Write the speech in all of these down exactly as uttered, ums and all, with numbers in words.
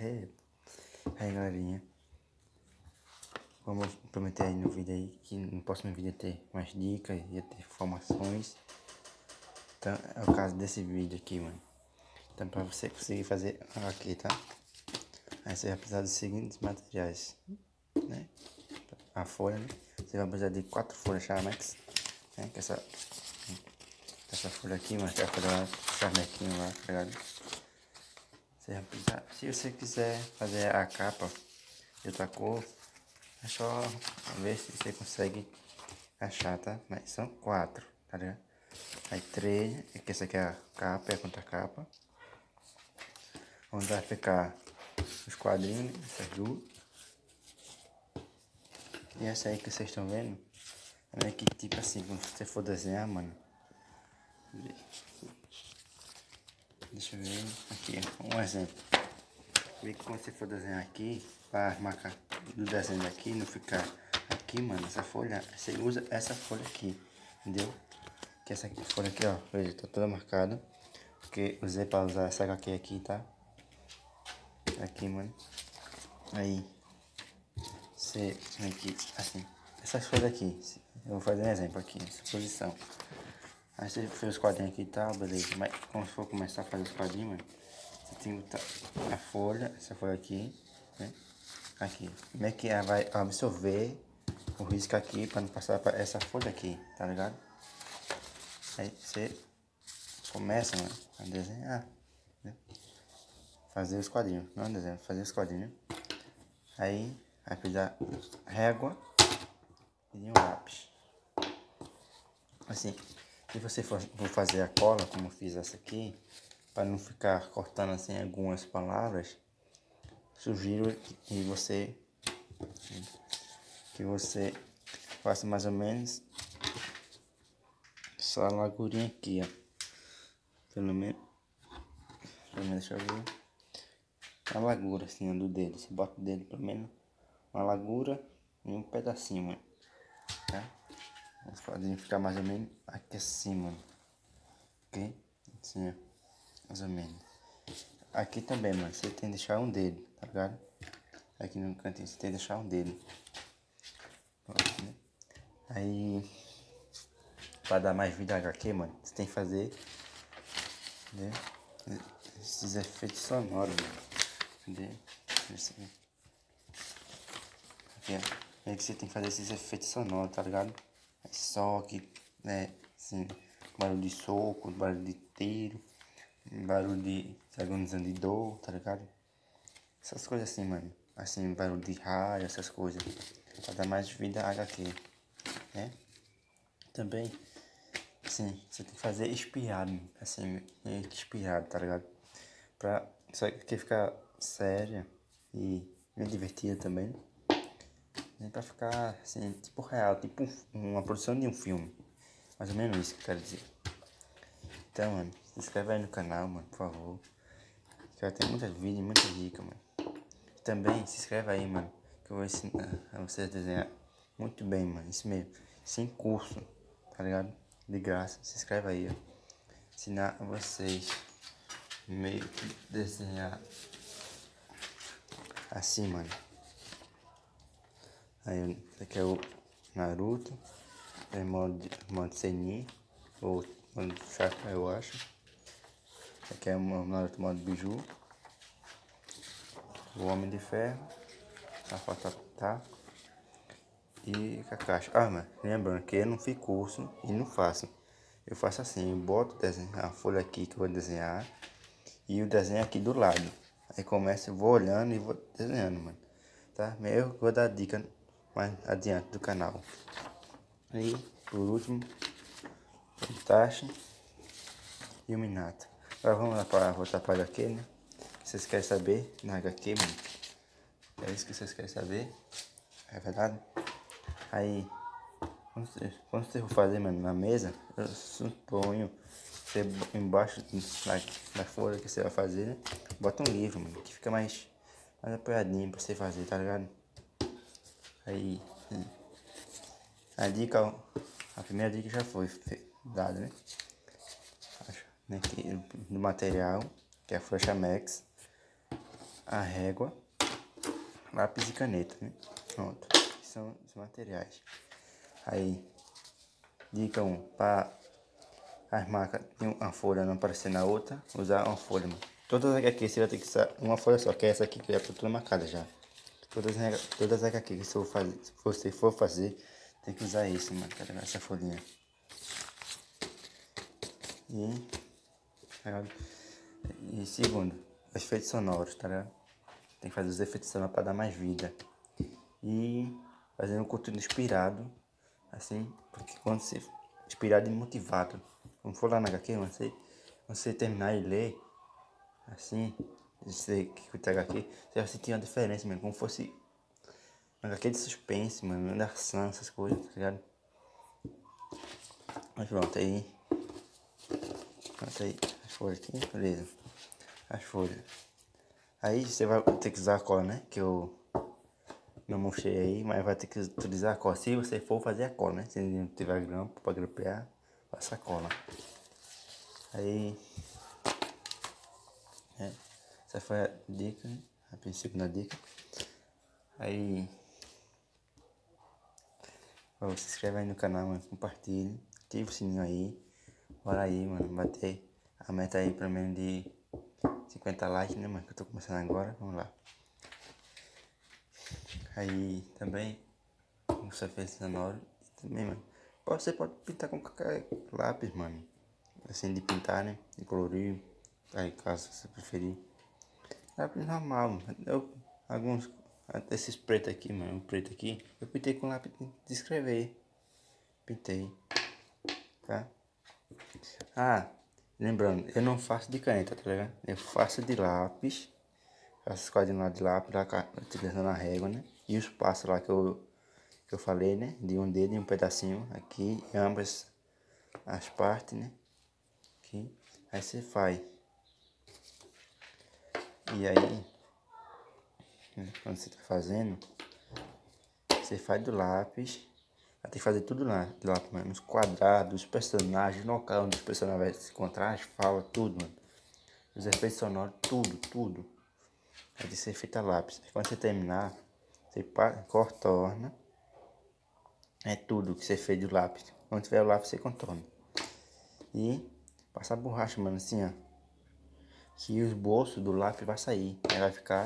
Hey. Aí galerinha, vamos prometer aí no vídeo aí que no próximo vídeo ter mais dicas e ter informações. Então é o caso desse vídeo aqui, mano. Então pra você conseguir fazer aqui, tá? Aí você vai precisar dos seguintes materiais, né? A folha, né? Você vai precisar de quatro folhas Chamex, né? Que essa, essa folha aqui, mano, que é a folha Chamequinho lá, tá ligado? Você vai precisar, se você quiser fazer a capa de outra cor, é só ver se você consegue achar, tá? Mas são quatro, tá ligado? Aí três, que essa aqui é a capa, é a contracapa. Onde vai ficar os quadrinhos, essas duas. E essa aí que vocês estão vendo, é meio que tipo assim, quando você for desenhar, mano. Deixa eu ver, aqui, um exemplo. Vê que quando você for desenhar aqui, para marcar do desenho daqui, não ficar aqui, mano, essa folha, você usa essa folha aqui, entendeu? Que essa aqui, folha aqui, ó, veja, tá toda marcada. Porque usei para usar essa H Q aqui, tá? Aqui, mano. Aí, você vem aqui, assim, essas folhas aqui, eu vou fazer um exemplo aqui, essa posição. Aí você fez os quadrinhos aqui e tal, beleza. Mas quando for começar a fazer os quadrinhos, mano, você tem que botar a folha, essa folha aqui, né? Aqui. Como é que ela vai absorver o risco aqui para não passar para essa folha aqui, tá ligado? Aí você começa, mano, a desenhar, né? Fazer os quadrinhos, não desenhar, fazer os quadrinhos. Aí vai precisar régua e um lápis. Assim, se você for, for fazer a cola, como eu fiz essa aqui, para não ficar cortando assim algumas palavras, sugiro que você que você faça mais ou menos só a largurinha aqui, ó. Pelo menos, pelo menos deixa eu ver. A largura assim do dedo. Você bota o dedo pelo menos uma largura e um pedacinho, mano. Tá? Os quadrinhos ficar mais ou menos aqui assim, mano. Ok? Assim, ó. Mais ou menos. Aqui também, mano, você tem que deixar um dedo, tá ligado? Aqui no cantinho você tem que deixar um dedo. Aí, pra dar mais vida à H Q, mano, você tem que fazer, né, esses efeitos sonoros, mano. Entendeu? Aqui, ó. É que você tem que fazer esses efeitos sonoros, tá ligado? Aí, só que, né, assim, barulho de soco, barulho de tiro, barulho de agonizando de dor, tá ligado? Essas coisas assim, mano. Assim, barulho de raio, essas coisas. Pra dar mais vida à H Q, né? Também, assim, você tem que fazer espirrado, assim, meio que espirrado, tá ligado? Pra isso aqui ficar séria e bem divertida também. E pra ficar, assim, tipo real, tipo uma produção de um filme. Mais ou menos isso que eu quero dizer. Então, mano, se inscreve aí no canal, mano, por favor. Que vai ter muitos vídeos, muitas dicas, mano. E também se inscreve aí, mano, que eu vou ensinar a vocês a desenhar muito bem, mano. Isso mesmo, sem curso, tá ligado? De graça. Se inscreve aí, ó. Ensinar a vocês meio que desenhar assim, mano. Aí, esse aqui é o Naruto. É modo, modo Senin. Ou modo Chakra, eu acho. Esse aqui é o Naruto modo Biju. O Homem de Ferro. A foto tá. E Kakashi. Ah, mano, lembrando que eu não fiz curso e não faço. Eu faço assim, eu boto a folha aqui que eu vou desenhar e o desenho aqui do lado. Aí começo, eu vou olhando e vou desenhando, mano. Tá? Eu vou dar dica mais adiante do canal. Aí, por último, o Itachi e o Minato. Agora vamos lá para voltar para a H Q, né? Vocês querem saber na H Q, mano? É isso que vocês querem saber? É verdade? Aí, quando você, quando você for fazer, mano, na mesa, eu suponho você embaixo da, da folha que você vai fazer, né? Bota um livro, mano, que fica mais, mais apoiadinho pra você fazer, tá ligado? Aí, a dica, a primeira dica já foi dada, né? Acho, né? Que, do material, que é a folha Chamex. a régua, lápis e caneta, né? Pronto, são os materiais. Aí, dica um, para as marcas de uma folha não aparecer na outra, usar uma folha, mano. Todas as H Q você vai ter que usar uma folha só, que é essa aqui que já tá toda marcada já. Todas as, todas as H Q que você for fazer, se você for fazer, tem que usar isso, mano, tá ligado? Essa folhinha. E, tá e segundo, os efeitos sonoros, tá ligado? Tem que fazer os efeitos sonoros para dar mais vida. E fazer um conteúdo inspirado, assim, porque quando você inspirado e motivado, quando for lá na H Q, você, você terminar e ler, assim, você que tá H Q, você vai sentir uma diferença, mano, como fosse uma H Q de suspense, mano, de ação, essas coisas, tá ligado? Mas pronto, aí, pronto aí, as folhas aqui, beleza, as folhas. Aí você vai ter que usar a cola, né, que eu não mostrei aí, mas vai ter que utilizar a cola, se você for fazer a cola, né, se não tiver grampo pra grampear, faça a cola. Aí, é, essa foi a dica, né? A segunda dica. Aí, ó, se inscreve aí no canal, mano, compartilhe, ativa o sininho aí, bora aí, mano, bater a meta aí pelo menos de cinquenta likes, né, mano, que eu tô começando agora, vamos lá. Aí, também, você fez sonoro, e também, mano, você pode pintar com qualquer lápis, mano, assim, de pintar, né, de colorir, aí, caso você preferir. Lápis normal, mano. Eu, alguns, esses pretos aqui, mano, o preto aqui, eu pintei com lápis de escrever. Pintei, tá? Ah, lembrando, eu não faço de caneta, tá ligado? Eu faço de lápis, faço os quadrinhos lá de lápis, lá, utilizando a régua, né? E os passos lá que eu, que eu falei, né? De um dedo e um pedacinho aqui, em ambas as partes, né? Aqui, aí você faz. E aí, quando você tá fazendo, você faz do lápis, vai ter que fazer tudo lá, de lápis, mano. Os quadrados, os personagens, o local onde os personagens vão se encontrar, as falas, tudo, mano. Os efeitos sonoros, tudo, tudo. Vai ter que ser feito a lápis. Quando você terminar, você contorna. É tudo que você fez do lápis. Quando tiver o lápis, você contorna. E passa a borracha, mano, assim, ó. Que os bolsos do lápis vai sair. Aí vai ficar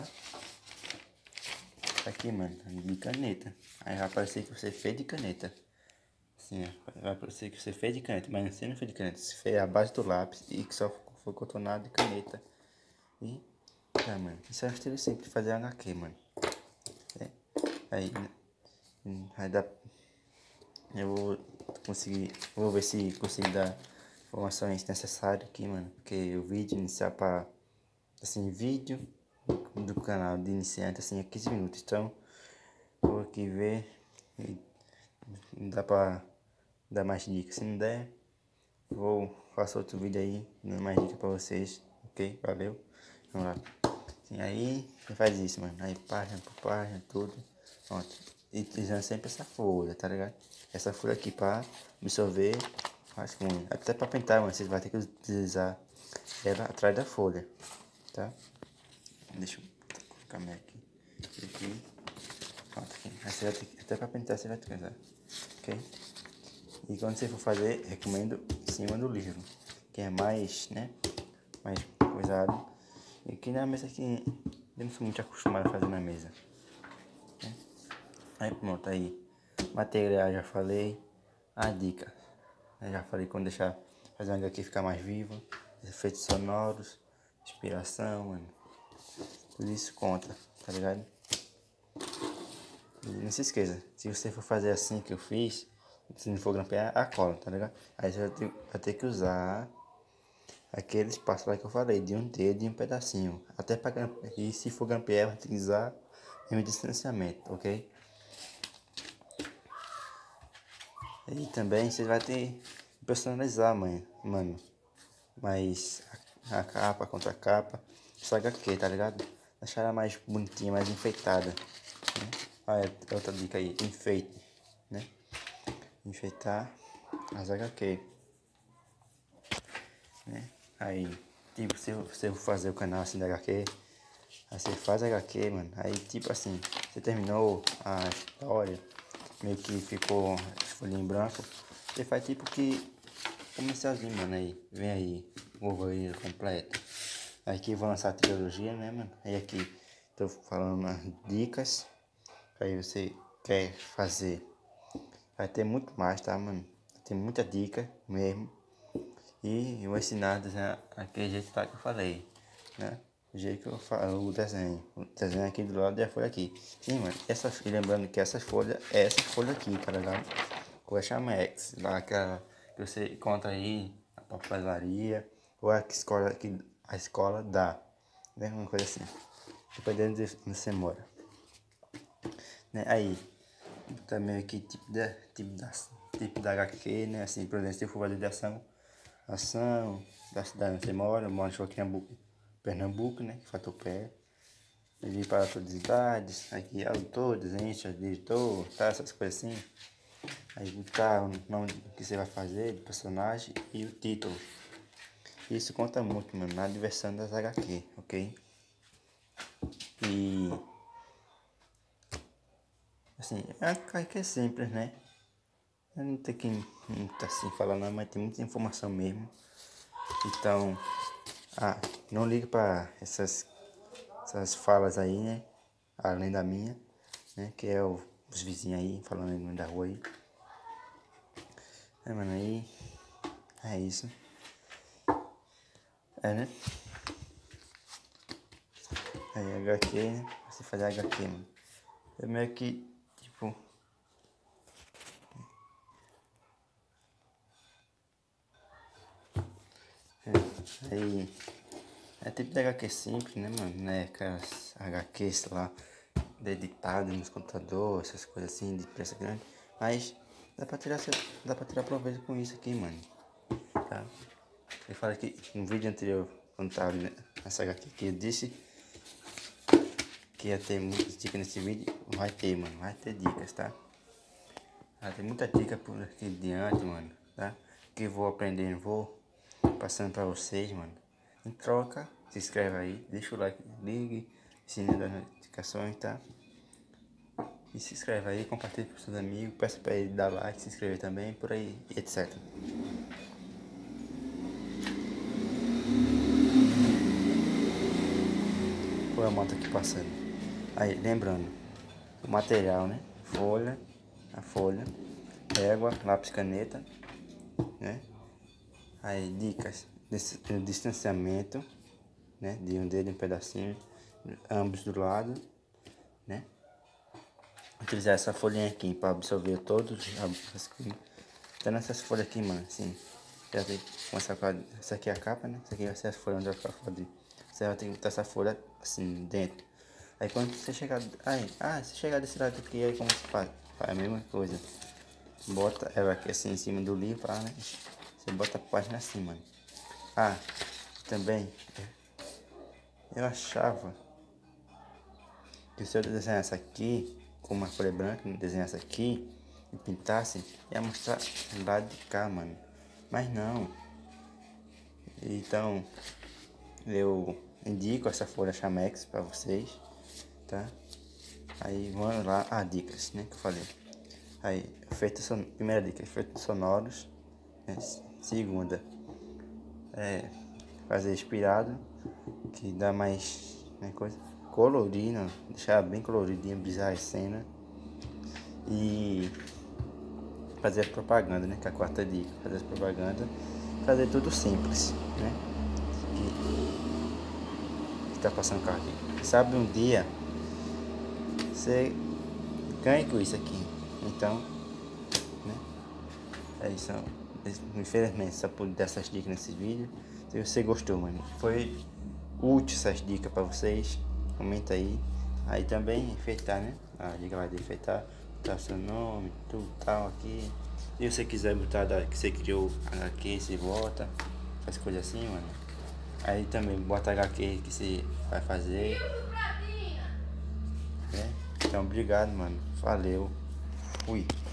aqui, mano, de caneta. Aí vai parecer que você fez de caneta. Assim, ó, vai parecer que você fez de caneta, mas você não fez de caneta. Você fez a base do lápis e que só foi contornado de caneta. E, tá, mano, isso é um estilo simples de fazer H Q, mano. É. Aí, vai dar... Eu vou conseguir... Vou ver se consigo dar informações necessárias aqui, mano. Porque o vídeo iniciar pra... Assim, vídeo do canal de iniciante, assim, é quinze minutos. Então, vou aqui ver... Não dá pra dar mais dicas. Se não der, vou fazer outro vídeo aí, dando mais dicas pra vocês. Ok? Valeu. Vamos lá. Assim, aí, você faz isso, mano. Aí, página por página, tudo. Pronto. E utilizando sempre essa folha, tá ligado? Essa folha aqui pra absorver rascunho. Até pra pintar, mano, vocês vão ter que utilizar ela atrás da folha, tá? Deixa eu colocar a minha aqui. Aqui. Pronto, aqui. Aí você vai ter que, até pra pintar você vai ter que usar. Ok? E quando você for fazer, recomendo em cima do livro, que é mais, né, mais coisado. E aqui na mesa aqui, eu não sou muito acostumado a fazer na mesa. Né? Aí pronto, aí, material já falei, a dica, eu já falei quando deixar, fazer uma H Q ficar mais viva, efeitos sonoros, inspiração, mano, tudo isso conta, tá ligado? E não se esqueça, se você for fazer assim que eu fiz, se não for grampear, a cola, tá ligado? Aí você vai ter, vai ter que usar aquele espaço lá que eu falei, de um dedo e um pedacinho. Até para grampear. E se for grampear, vai ter que usar em um distanciamento, ok? E também você vai ter que personalizar, mãe, mano. Mas a, a capa contra a capa, essa H Q, tá ligado? Deixar ela mais bonitinha, mais enfeitada. Né? Olha, outra dica aí, enfeite, né? Enfeitar as H Q, né? Aí, tipo, se eu, se eu fazer o canal assim da H Q, Aí você faz H Q, mano. Aí tipo assim, você terminou a história, meio que ficou as folhinhas em branco. Você faz tipo que comercialzinho, mano. Aí, vem aí, Wolverine completo. Aqui vou lançar a trilogia, né, mano? Aí aqui tô falando umas dicas. Aí você quer fazer. Vai ter muito mais, tá, mano? Tem muita dica mesmo. E eu vou ensinar a desenhar aquele jeito tá, que eu falei, né? O jeito que eu falo, o desenho. O desenho aqui do lado e a folha aqui. Sim, mano. Essa, e lembrando que essas folhas, é essa folha aqui, tá ligado? Com a Chamex, lá aquela que você encontra aí na papelaria. Ou a escola, que a escola dá. Né? Uma coisa assim. Dependendo de onde você mora. Né? Aí, também aqui tipo da, tipo da, tipo da H Q, né? Assim, por exemplo, se for fazer de ação, ação da cidade onde você mora, eu moro em Pernambuco, Pernambuco, né? Fatopé. Ele para todas as idades, aqui autor, desenhista, diretor, tá? Essas coisas assim. Aí botar o nome que você vai fazer, do personagem e o título. Isso conta muito, mano, na diversão das H Q, ok? E assim, a H Q é simples, né? Não tem que muito assim falar não, mas tem muita informação mesmo. Então, ah, não liga para essas, essas falas aí, né? Além da minha, né? Que é o, os vizinhos aí falando aí no meio da rua aí. É, mano, aí é isso. É, né? Aí H Q, né? Você fazer H Q, mano. É meio que, tipo... É, aí... É tipo de H Q simples, né, mano? Né? Aquelas H Qs lá, editadas nos computadores, essas coisas assim, de preço grande. Mas dá pra tirar, dá pra tirar proveito com isso aqui, mano. Tá? Eu falei que no vídeo anterior, quando tava nessa H Q que eu disse que ia ter muitas dicas nesse vídeo. Vai ter, mano. Vai ter dicas, tá? Vai ter muita dica por aqui diante, mano. Tá? Que eu vou aprendendo, vou passando pra vocês, mano. Em troca, se inscreve aí, deixa o like, ligue, sininho das notificações, tá? E se inscreve aí, compartilha com seus amigos, peça pra ele dar like, se inscrever também, por aí, etcétera. Põe a moto aqui passando. Aí, lembrando, o material, né? Folha, a folha, régua, lápis, caneta, né? Aí, dicas, distanciamento, né? De um dedo, um pedacinho, ambos do lado, né? Utilizar essa folhinha aqui para absorver todos as coisas. Então nessas folhas aqui, mano, assim, já tem que começar com a, essa aqui é a capa, né? Essa aqui vai ser a folha onde vai ficar quadrinho. Você vai ter que botar essa folha assim dentro. Aí quando você chegar, aí, ah, se chegar desse lado aqui, aí como se faz? Faz a mesma coisa. Bota ela aqui assim em cima do livro, né? Você bota a página assim, mano. Ah, também, eu achava que se eu desenhasse aqui com uma folha branca, desenhasse aqui e pintasse, ia mostrar do lado de cá, mano. Mas não. Então, eu indico essa folha Chamex pra vocês, tá? Aí vamos lá, ah, dicas, né, que eu falei. Aí, efeitos son... primeira dica, efeitos sonoros. Né? Segunda, é fazer inspirado, que dá mais, né, coisa colorido, deixar bem coloridinho, brisar a cena. E fazer propaganda, né, que é a quarta dica, fazer propaganda, fazer tudo simples, né, que, que tá passando carro aqui. Sabe, um dia você ganha com isso aqui, então, né, é isso. Infelizmente só pude dar essas dicas nesse vídeo. Se você gostou, mano, foi útil essas dicas para vocês, comenta aí. Aí também enfeitar, né, a dica lá de enfeitar, botar seu nome, tudo tal aqui. Se você quiser botar da, que você criou H Q, você bota, faz coisa assim, mano. Aí também bota H Q que você vai fazer, né? Então obrigado, mano, valeu, fui.